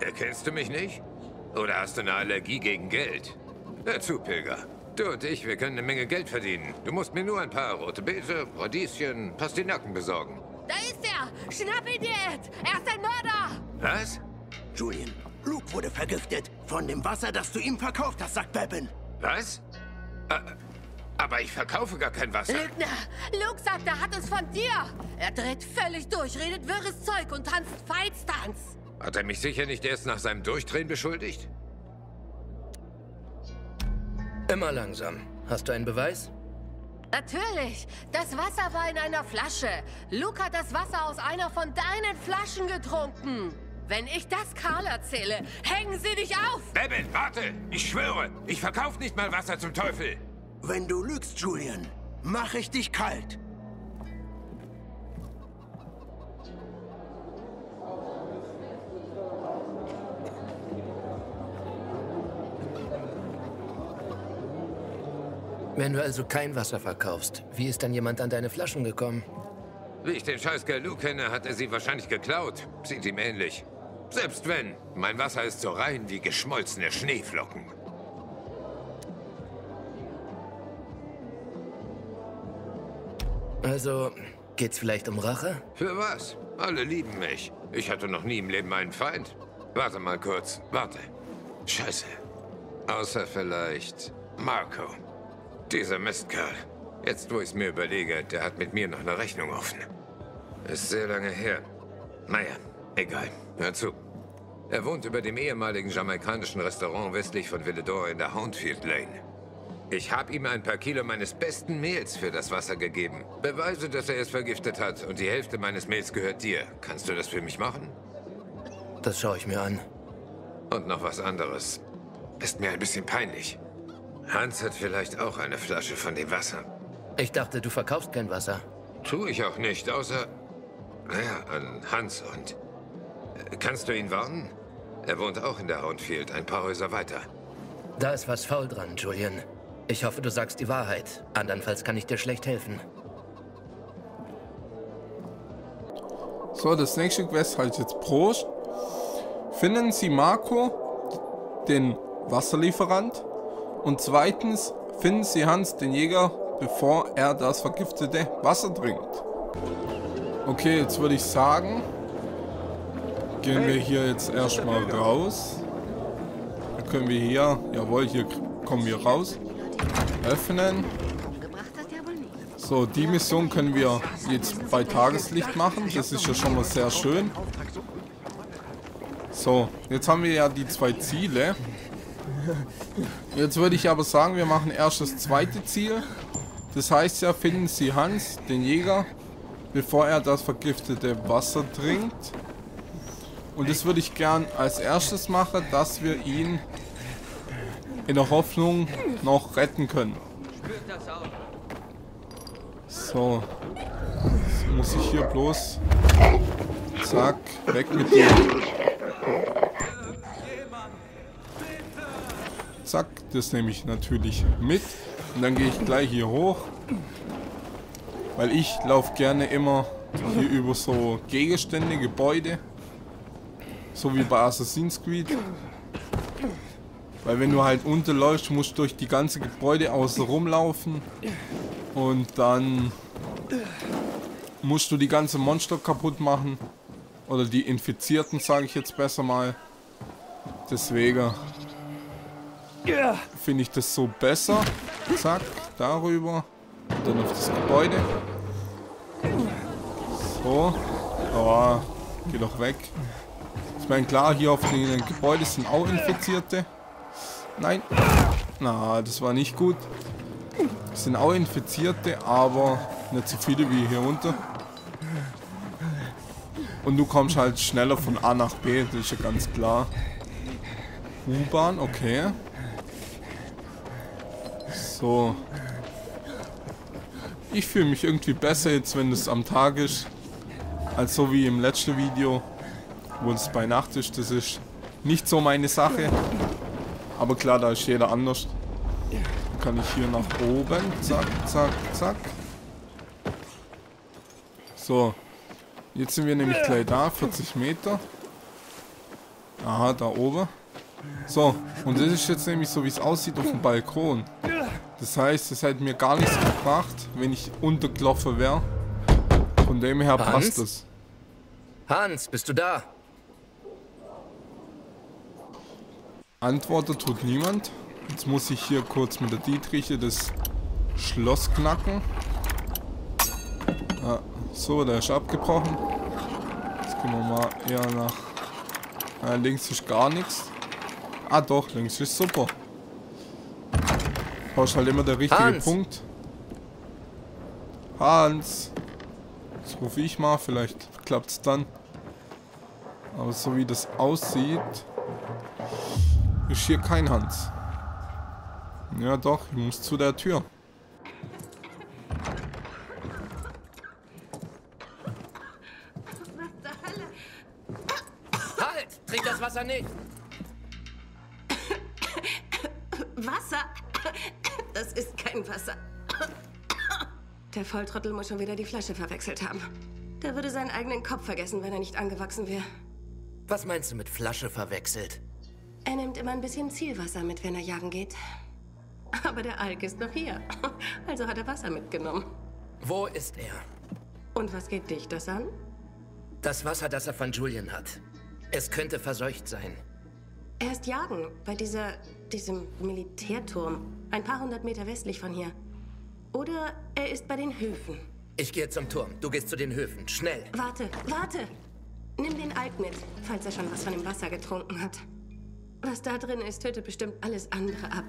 Erkennst du mich nicht? Oder hast du eine Allergie gegen Geld? Hör zu, Pilger. Du und ich, wir können eine Menge Geld verdienen. Du musst mir nur ein paar rote Beete, Radieschen, Pastinaken besorgen. Da ist er! Schnapp ihn dir, Ed! Er ist ein Mörder! Was? Julian, Luke wurde vergiftet. Von dem Wasser, das du ihm verkauft hast, sagt Bebin. Was? Aber ich verkaufe gar kein Wasser. Lügner! Luke sagt, er hat es von dir! Er dreht völlig durch, redet wirres Zeug und tanzt Feitstanz. Hat er mich sicher nicht erst nach seinem Durchdrehen beschuldigt? Immer langsam. Hast du einen Beweis? Natürlich! Das Wasser war in einer Flasche. Luke hat das Wasser aus einer von deinen Flaschen getrunken. Wenn ich das Karl erzähle, hängen sie dich auf! Bebin, warte! Ich schwöre, ich verkaufe nicht mal Wasser zum Teufel! Wenn du lügst, Julian, mache ich dich kalt. Wenn du also kein Wasser verkaufst, wie ist dann jemand an deine Flaschen gekommen? Wie ich den Scheißkerl Luke kenne, hat er sie wahrscheinlich geklaut. Sieht ihm ähnlich. Selbst wenn, mein Wasser ist so rein wie geschmolzene Schneeflocken. Also, geht's vielleicht um Rache? Für was? Alle lieben mich. Ich hatte noch nie im Leben einen Feind. Warte mal kurz, warte. Scheiße. Außer vielleicht Marco. Dieser Mistkerl. Jetzt, wo ich es mir überlege, der hat mit mir noch eine Rechnung offen. Ist sehr lange her. Naja, egal. Hör zu. Er wohnt über dem ehemaligen jamaikanischen Restaurant westlich von Villedor in der Houndfield Lane. Ich habe ihm ein paar Kilo meines besten Mehls für das Wasser gegeben. Beweise, dass er es vergiftet hat und die Hälfte meines Mehls gehört dir. Kannst du das für mich machen? Das schaue ich mir an. Und noch was anderes. Ist mir ein bisschen peinlich. Hans hat vielleicht auch eine Flasche von dem Wasser. Ich dachte, du verkaufst kein Wasser. Tue ich auch nicht, außer... Naja, an Hans und... Kannst du ihn warnen? Er wohnt auch in der Houndfield, ein paar Häuser weiter. Da ist was faul dran, Julian. Ich hoffe, du sagst die Wahrheit. Andernfalls kann ich dir schlecht helfen. So, das nächste Quest heißt jetzt Prost. Finden Sie Marco, den Wasserlieferant. Und zweitens, finden Sie Hans, den Jäger, bevor er das vergiftete Wasser trinkt. Okay, jetzt würde ich sagen, gehen wir hier jetzt erstmal raus. Dann können wir hier, jawohl, hier kommen wir raus. Öffnen. So, die Mission können wir jetzt bei Tageslicht machen. Das ist ja schon mal sehr schön. So, jetzt haben wir ja die 2 Ziele. Jetzt würde ich aber sagen, wir machen erst das zweite Ziel. Das heißt ja, finden Sie Hans, den Jäger, bevor er das vergiftete Wasser trinkt. Und das würde ich gern als erstes machen, dass wir ihn in der Hoffnung noch retten können. So. Jetzt muss ich hier bloß... Zack, weg mit dir. Zack, das nehme ich natürlich mit. Und dann gehe ich gleich hier hoch. Weil ich laufe gerne immer hier über so Gegenstände, Gebäude. So wie bei Assassin's Creed. Weil wenn du halt unterläufst, musst du durch die ganze Gebäude außen rumlaufen. Und dann musst du die ganze Monster kaputt machen. Oder die Infizierten, sage ich jetzt besser mal. Deswegen finde ich das so besser. Zack, darüber. Und dann auf das Gebäude. So. Oh, geh doch weg. Ich meine, klar, hier auf den Gebäuden sind auch Infizierte. Nein. Na, das war nicht gut. Es sind auch Infizierte, aber nicht so viele wie hier unten. Und du kommst halt schneller von A nach B, das ist ja ganz klar. U-Bahn, okay. So. Ich fühle mich irgendwie besser jetzt, wenn es am Tag ist, als so wie im letzten Video, wo es bei Nacht ist. Das ist nicht so meine Sache. Aber klar, da ist jeder anders. Dann kann ich hier nach oben. Zack, zack, zack. So. Jetzt sind wir nämlich gleich da. 40 Meter. Aha, da oben. So, und das ist jetzt nämlich so, wie es aussieht auf dem Balkon. Das heißt, es hätte mir gar nichts gebracht, wenn ich untergelaufen wäre. Von dem her passt es. Hans, bist du da? Antworten tut niemand. Jetzt muss ich hier kurz mit der Dietriche das Schloss knacken. Ah, so, der ist abgebrochen. Jetzt gehen wir mal eher nach... links ist gar nichts. Ah doch, links ist super. Da ist halt immer der richtige Punkt. Hans! Das rufe ich mal, vielleicht klappt es dann. Aber so wie das aussieht, ist hier kein Hans. Ja doch, ich muss zu der Tür. Halt! Trink das Wasser nicht! Wasser? Das ist kein Wasser. Der Volltrottel muss schon wieder die Flasche verwechselt haben. Der würde seinen eigenen Kopf vergessen, wenn er nicht angewachsen wäre. Was meinst du mit Flasche verwechselt? Er nimmt immer ein bisschen Zielwasser mit, wenn er jagen geht. Aber der Alk ist noch hier. Also hat er Wasser mitgenommen. Wo ist er? Und was geht dich das an? Das Wasser, das er von Julian hat. Es könnte verseucht sein. Er ist jagen bei diesem Militärturm. Ein paar hundert Meter westlich von hier. Oder er ist bei den Höfen. Ich gehe zum Turm. Du gehst zu den Höfen. Schnell. Warte, warte! Nimm den Alk mit, falls er schon was von dem Wasser getrunken hat. Was da drin ist, tötet bestimmt alles andere ab.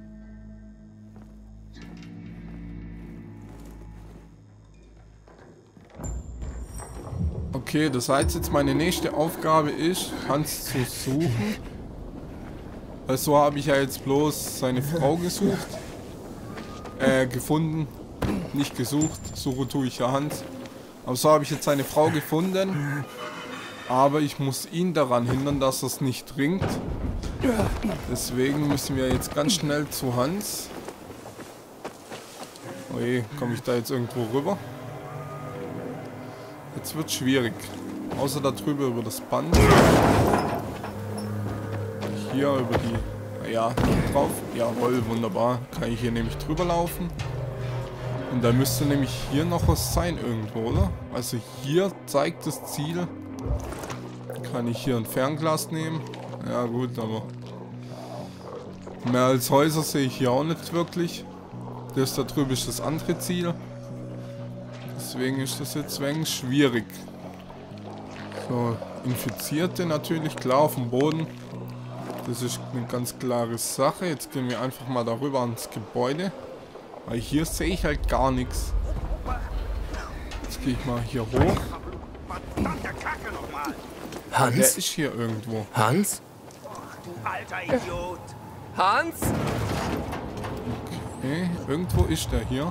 Okay, das heißt jetzt meine nächste Aufgabe ist, Hans zu suchen. Weil so habe ich ja jetzt bloß seine Frau gesucht. Gefunden. Nicht gesucht. Suche tue ich ja Hans. Aber so habe ich jetzt seine Frau gefunden. Aber ich muss ihn daran hindern, dass er es nicht trinkt. Deswegen müssen wir jetzt ganz schnell zu Hans. Oje, komme ich da jetzt irgendwo rüber? Jetzt wird schwierig. Außer da drüber über das Band. Hier über die... Ja, drauf. Jawohl, wunderbar. Kann ich hier nämlich drüber laufen. Und da müsste nämlich hier noch was sein irgendwo, oder? Also hier zeigt das Ziel. Kann ich hier ein Fernglas nehmen? Ja gut, aber... Mehr als Häuser sehe ich hier auch nicht wirklich. Das da drüben ist das andere Ziel. Deswegen ist das jetzt ein wenig schwierig. So, Infizierte natürlich, klar, auf dem Boden. Das ist eine ganz klare Sache. Jetzt gehen wir einfach mal darüber ans Gebäude. Weil hier sehe ich halt gar nichts. Jetzt gehe ich mal hier hoch. Hans? Der ist hier irgendwo. Hans? Du alter Idiot! Hans? Okay, irgendwo ist der hier.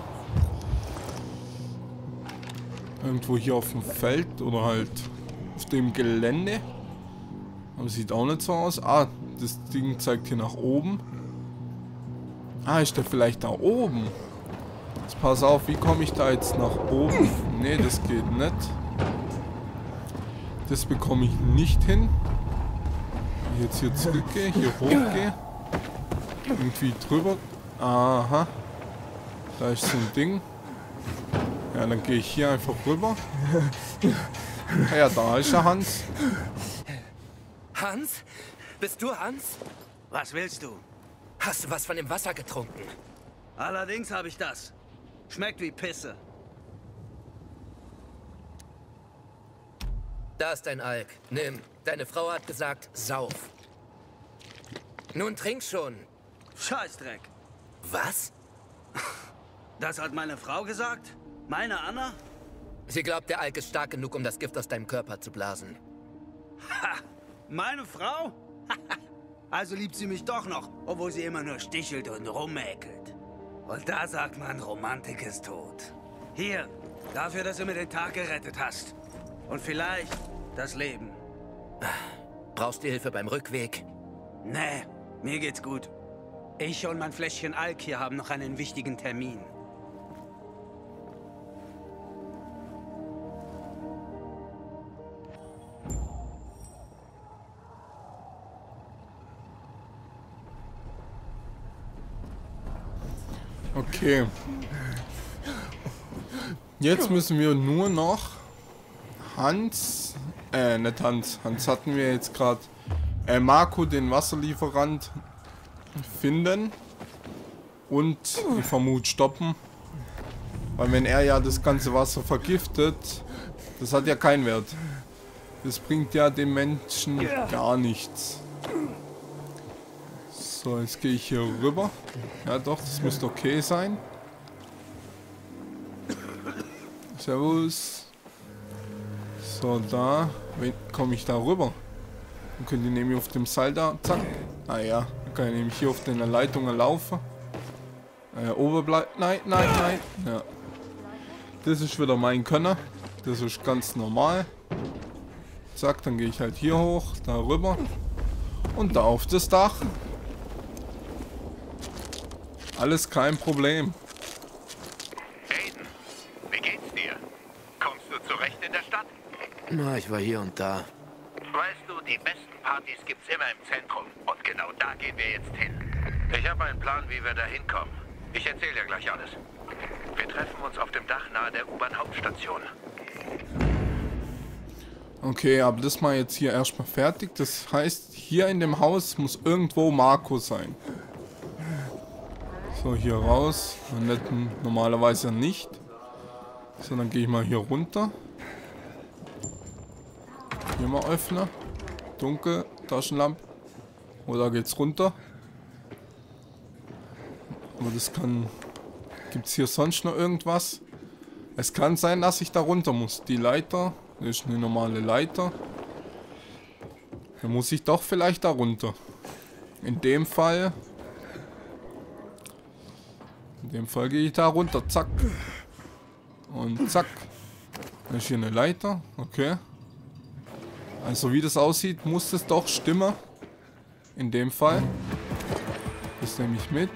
Irgendwo hier auf dem Feld oder halt auf dem Gelände. Aber sieht auch nicht so aus. Ah, das Ding zeigt hier nach oben. Ah, ist der vielleicht da oben? Jetzt pass auf, wie komme ich da jetzt nach oben? Ne, das geht nicht. Das bekomme ich nicht hin. Wenn ich jetzt hier zurückgehe, hier hochgehe. Irgendwie drüber. Aha. Da ist so ein Ding. Ja, dann gehe ich hier einfach rüber. Ja, da ist der Hans. Hans? Bist du Hans? Was willst du? Hast du was von dem Wasser getrunken? Allerdings habe ich das. Schmeckt wie Pisse. Da ist dein Alk. Nimm. Deine Frau hat gesagt, sauf. Nun trink schon. Scheißdreck. Was? Das hat meine Frau gesagt? Meine Anna? Sie glaubt, der Alk ist stark genug, um das Gift aus deinem Körper zu blasen. Ha! Meine Frau? Also liebt sie mich doch noch, obwohl sie immer nur stichelt und rummäkelt. Und da sagt man, Romantik ist tot. Hier, dafür, dass du mir den Tag gerettet hast. Und vielleicht das Leben. Brauchst du Hilfe beim Rückweg? Nee, mir geht's gut. Ich und mein Fläschchen Alk hier haben noch einen wichtigen Termin. Okay. Jetzt müssen wir nur noch Hans, nicht Hans. Hans hatten wir jetzt gerade. Marco, den Wasserlieferant, finden. Und, ich vermute, stoppen. Weil wenn er ja das ganze Wasser vergiftet, das hat ja keinen Wert. Das bringt ja den Menschen gar nichts. So, jetzt gehe ich hier rüber. Ja doch, das müsste okay sein. Servus. So, da. Wie komme ich da rüber? Dann könnt ihr nämlich auf dem Seil da, zack. Ah ja, dann kann ich nämlich hier auf den Leitungen laufen. Oberbleibt. Nein, nein, nein. Ja. Das ist wieder mein Könner. Das ist ganz normal. Zack, dann gehe ich halt hier hoch, da rüber. Und da auf das Dach. Alles kein Problem. Aiden, wie geht's dir? Kommst du zurecht in der Stadt? Na, ich war hier und da. Weißt du, die besten Partys gibt's immer im Zentrum. Und genau da gehen wir jetzt hin. Ich habe einen Plan, wie wir da hinkommen. Ich erzähle dir gleich alles. Wir treffen uns auf dem Dach nahe der U-Bahn-Hauptstation. Okay, aber das mal jetzt hier erstmal fertig. Das heißt, hier in dem Haus muss irgendwo Marco sein. So, hier raus. Normalerweise nicht. So, dann gehe ich mal hier runter. Hier mal öffnen. Dunkel, Taschenlampe. Oder geht's runter? Aber das kann... Gibt es hier sonst noch irgendwas? Es kann sein, dass ich da runter muss. Die Leiter, das ist eine normale Leiter. Dann muss ich doch vielleicht da runter. In dem Fall gehe ich da runter. Zack. Und zack. Da ist hier eine Leiter. Okay. Also wie das aussieht, muss es doch stimmen. In dem Fall. Das nehme ich mit.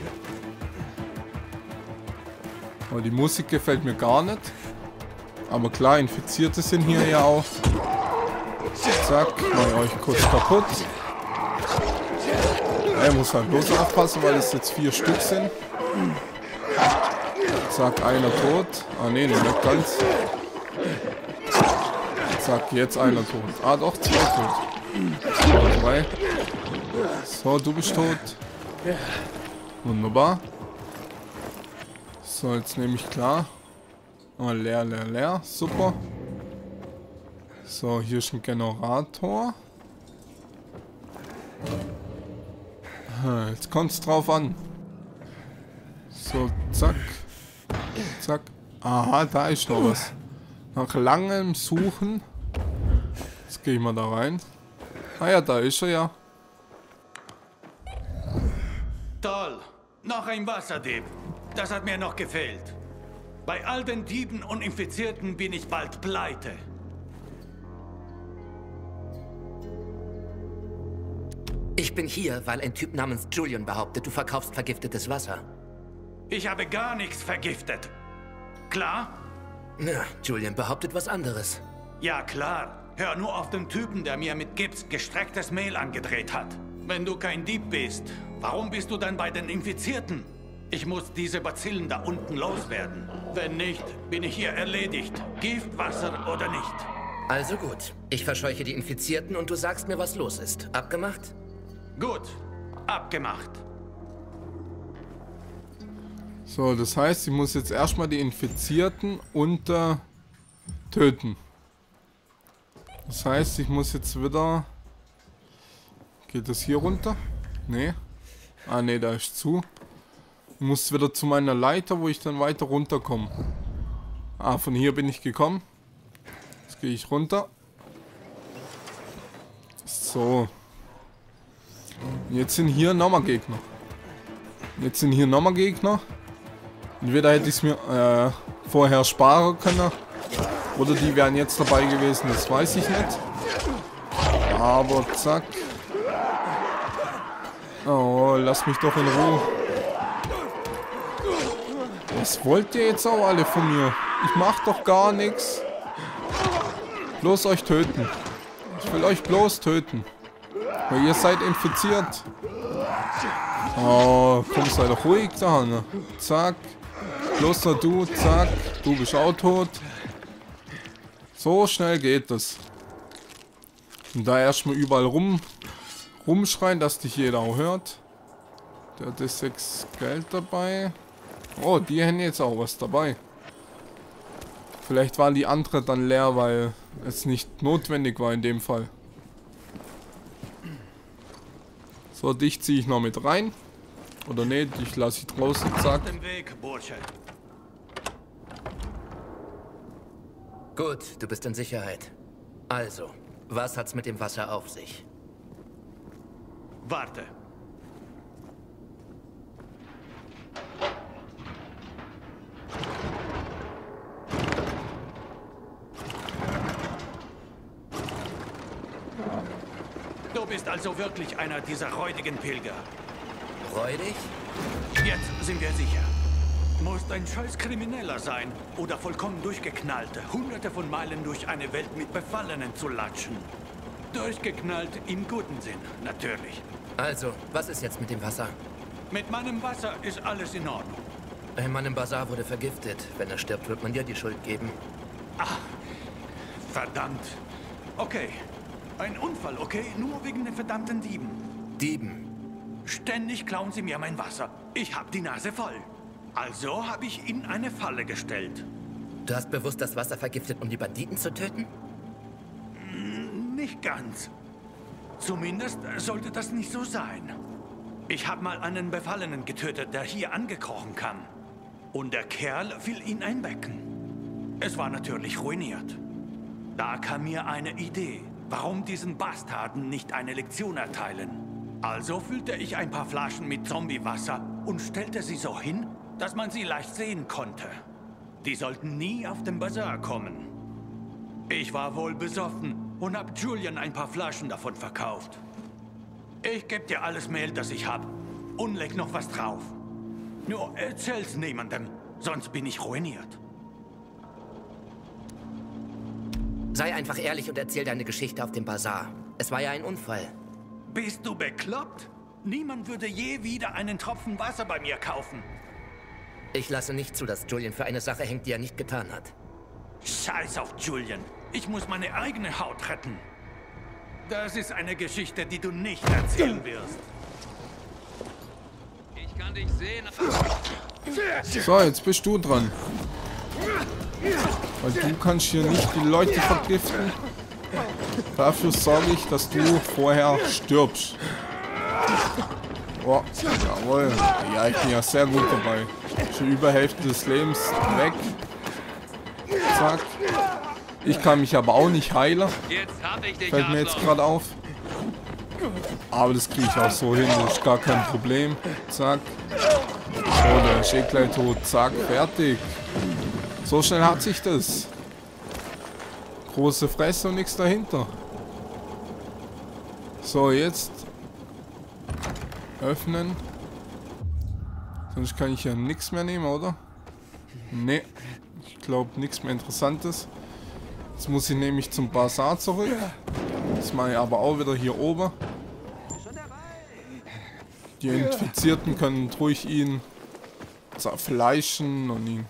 Aber die Musik gefällt mir gar nicht. Aber klar, Infizierte sind hier ja auch. Zack, mach ich euch kurz kaputt. Ich muss halt bloß aufpassen, weil es jetzt 4 Stück sind. Zack, einer tot. Ah ne, nicht ganz. Zack, jetzt einer tot. Ah doch, 2 tot. 3. So, du bist tot. Wunderbar. So, jetzt nehme ich klar. Oh, leer, leer, leer. Super. So, hier ist ein Generator. Jetzt kommt es drauf an. So, zack. Zack. Aha, da ist noch was. Nach langem Suchen. Jetzt gehe ich mal da rein. Ah ja, da ist er ja. Toll. Noch ein Wasserdieb. Das hat mir noch gefehlt. Bei all den Dieben und Infizierten bin ich bald pleite. Ich bin hier, weil ein Typ namens Julian behauptet, du verkaufst vergiftetes Wasser. Ich habe gar nichts vergiftet. Klar? Na, Julian behauptet was anderes. Ja, klar. Hör nur auf den Typen, der mir mit Gips gestrecktes Mehl angedreht hat. Wenn du kein Dieb bist, warum bist du dann bei den Infizierten? Ich muss diese Bazillen da unten loswerden. Wenn nicht, bin ich hier erledigt. Giftwasser oder nicht. Also gut. Ich verscheuche die Infizierten und du sagst mir, was los ist. Abgemacht? Gut. Abgemacht. So, das heißt, ich muss jetzt erstmal die Infizierten töten. Das heißt, ich muss jetzt wieder... Geht das hier runter? Nee. Ah, nee, da ist zu. Ich muss wieder zu meiner Leiter, wo ich dann weiter runterkomme. Ah, von hier bin ich gekommen. Jetzt gehe ich runter. So. Jetzt sind hier nochmal Gegner. Entweder hätte ich es mir vorher sparen können. Oder die wären jetzt dabei gewesen, das weiß ich nicht. Aber zack. Oh, lass mich doch in Ruhe. Was wollt ihr jetzt auch alle von mir? Ich mach doch gar nichts. Bloß euch töten. Ich will euch bloß töten. Weil ihr seid infiziert. Oh, komm, sei doch ruhig da, ne? Zack. Bloß noch du, zack. Du bist auch tot. So schnell geht das. Und da erstmal überall rumschreien, dass dich jeder auch hört. Der hat 6 Geld dabei. Oh, die haben jetzt auch was dabei. Vielleicht waren die andere dann leer, weil es nicht notwendig war in dem Fall. So, dich ziehe ich noch mit rein. Oder nee, ich lasse sie draußen, zack. Gut, du bist in Sicherheit. Also, was hat's mit dem Wasser auf sich? Warte. Du bist also wirklich einer dieser räudigen Pilger. Räudig? Jetzt sind wir sicher. Musst ein scheiß Krimineller sein oder vollkommen durchgeknallt, hunderte von Meilen durch eine Welt mit Befallenen zu latschen. Durchgeknallt im guten Sinn, natürlich. Also, was ist jetzt mit dem Wasser? Mit meinem Wasser ist alles in Ordnung. Ein Mann im Bazar wurde vergiftet. Wenn er stirbt, wird man dir die Schuld geben. Ach, verdammt. Okay, ein Unfall, okay? Nur wegen den verdammten Dieben. Dieben? Ständig klauen sie mir mein Wasser. Ich hab die Nase voll. Also habe ich ihnen eine Falle gestellt. Du hast bewusst das Wasser vergiftet, um die Banditen zu töten? Nicht ganz. Zumindest sollte das nicht so sein. Ich habe mal einen Befallenen getötet, der hier angekrochen kam. Und der Kerl fiel in ein Becken. Es war natürlich ruiniert. Da kam mir eine Idee, warum diesen Bastarden nicht eine Lektion erteilen. Also füllte ich ein paar Flaschen mit Zombiewasser und stellte sie so hin, dass man sie leicht sehen konnte. Die sollten nie auf den Bazar kommen. Ich war wohl besoffen und hab Julian ein paar Flaschen davon verkauft. Ich geb dir alles Mehl, das ich hab, und leg noch was drauf. Nur erzähl's niemandem, sonst bin ich ruiniert. Sei einfach ehrlich und erzähl deine Geschichte auf dem Bazar. Es war ja ein Unfall. Bist du bekloppt? Niemand würde je wieder einen Tropfen Wasser bei mir kaufen. Ich lasse nicht zu, dass Julian für eine Sache hängt, die er nicht getan hat. Scheiß auf Julian. Ich muss meine eigene Haut retten. Das ist eine Geschichte, die du nicht erzählen wirst. Ich kann dich sehen. So, jetzt bist du dran. Weil du kannst hier nicht die Leute vergiften. Dafür sorge ich, dass du vorher stirbst. Oh, jawohl. Ja, ich bin ja sehr gut dabei. Schon über Hälfte des Lebens weg. Zack. Ich kann mich aber auch nicht heilen. Fällt mir jetzt gerade auf. Aber das kriege ich auch so hin. Das ist gar kein Problem. Zack. So, der ist eh gleich tot. Zack, fertig. So schnell hat sich das. Große Fresse und nichts dahinter. So, jetzt öffnen. Sonst kann ich ja nichts mehr nehmen, oder? Ne, ich glaube nichts mehr Interessantes. Jetzt muss ich nämlich zum Bazar zurück. Das mache ich aber auch wieder hier oben. Die Infizierten können ruhig ihn zerfleischen und ihn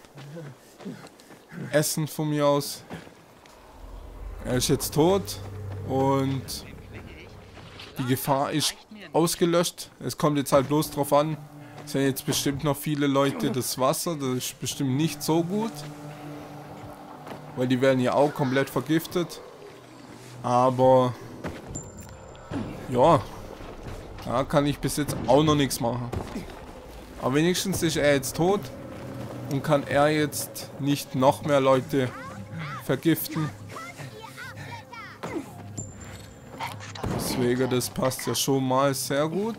essen von mir aus. Er ist jetzt tot und die Gefahr ist ausgelöscht. Es kommt jetzt halt bloß drauf an. Es sind jetzt bestimmt noch viele Leute das Wasser. Das ist bestimmt nicht so gut. Weil die werden ja auch komplett vergiftet. Aber ja, da kann ich bis jetzt auch noch nichts machen. Aber wenigstens ist er jetzt tot und kann er jetzt nicht noch mehr Leute vergiften. Deswegen, das passt ja schon mal sehr gut.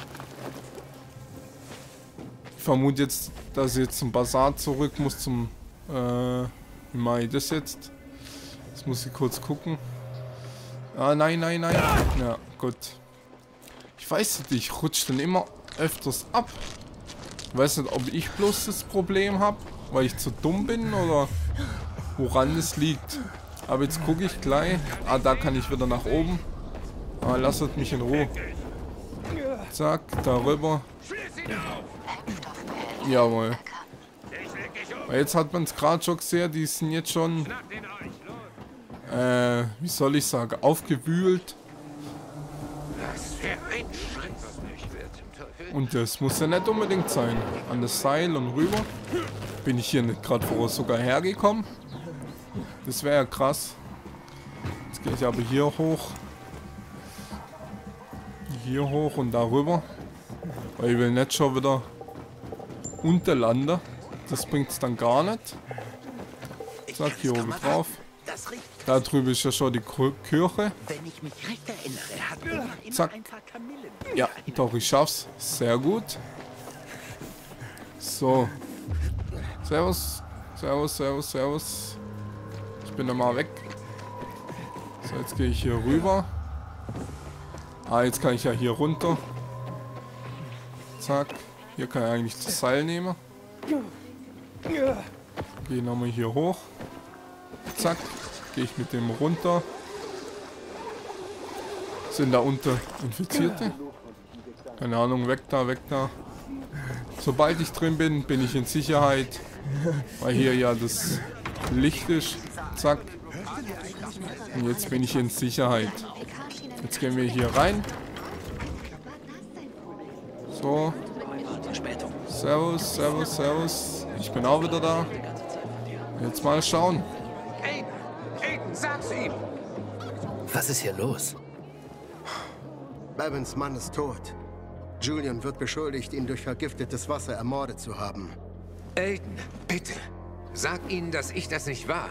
Ich vermute jetzt, dass ich jetzt zum Bazar zurück muss zum... wie mache ich das jetzt? Das muss ich kurz gucken. Ah, nein, nein, nein. Ja, gut. Ich weiß nicht, ich rutsche dann immer öfters ab. Ich weiß nicht, ob ich bloß das Problem habe, weil ich zu dumm bin oder woran es liegt. Aber jetzt gucke ich gleich. Ah, da kann ich wieder nach oben. Ah, lasst mich in Ruhe. Zack, darüber. Jawohl. Weil jetzt hat man es gerade schon gesehen, die sind jetzt schon, wie soll ich sagen, aufgewühlt. Und das muss ja nicht unbedingt sein. An das Seil und rüber. Bin ich hier nicht gerade vorher sogar hergekommen? Das wäre ja krass. Jetzt gehe ich aber hier hoch. Hier hoch und darüber. Weil ich will nicht schon wieder unterlanden. Das bringt es dann gar nicht. Zack, hier oben drauf. Da drüben ist ja schon die Kirche. Zack. Ja, doch, ich schaff's. Sehr gut. So. Servus. Servus, servus, servus. Ich bin da mal weg. So, jetzt gehe ich hier rüber. Ah, jetzt kann ich ja hier runter. Zack. Hier kann ich eigentlich das Seil nehmen. Gehe nochmal hier hoch. Zack. Gehe ich mit dem runter. Sind da unten Infizierte? Keine Ahnung, weg da, weg da. Sobald ich drin bin, bin ich in Sicherheit. Weil hier ja das Licht ist. Zack. Und jetzt bin ich in Sicherheit. Jetzt gehen wir hier rein. So. Servus, servus, servus. Ich bin auch wieder da. Jetzt mal schauen. Aiden, sag's ihm! Was ist hier los? Bevins Mann ist tot. Julian wird beschuldigt, ihn durch vergiftetes Wasser ermordet zu haben. Aiden, bitte. Sag ihnen, dass ich das nicht war.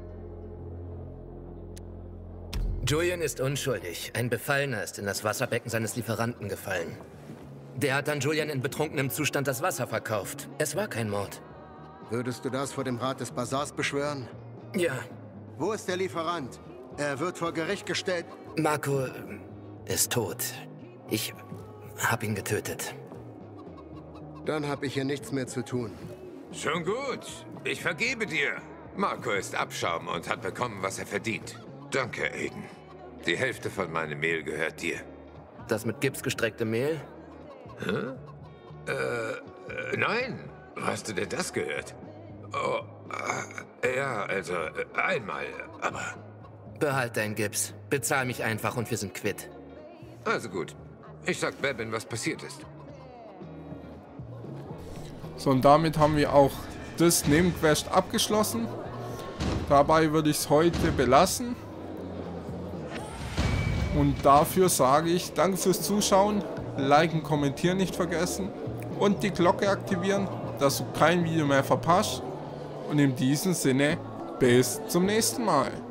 Julian ist unschuldig. Ein Befallener ist in das Wasserbecken seines Lieferanten gefallen. Der hat dann Julian in betrunkenem Zustand das Wasser verkauft. Es war kein Mord. Würdest du das vor dem Rat des Bazars beschwören? Ja. Wo ist der Lieferant? Er wird vor Gericht gestellt. Marco ist tot. Ich habe ihn getötet. Dann habe ich hier nichts mehr zu tun. Schon gut. Ich vergebe dir. Marco ist Abschaum und hat bekommen, was er verdient. Danke, Aiden. Die Hälfte von meinem Mehl gehört dir. Das mit Gips gestreckte Mehl? Hä? Nein. Hast du denn das gehört? Oh, ja, also einmal, aber... Behalt dein Gips. Bezahl mich einfach und wir sind quitt. Also gut. Ich sag Bevin, was passiert ist. So, und damit haben wir auch das Nebenquest abgeschlossen. Dabei würde ich es heute belassen. Und dafür sage ich, danke fürs Zuschauen. Liken, kommentieren nicht vergessen. Und die Glocke aktivieren, dass du kein Video mehr verpasst. Und in diesem Sinne, bis zum nächsten Mal.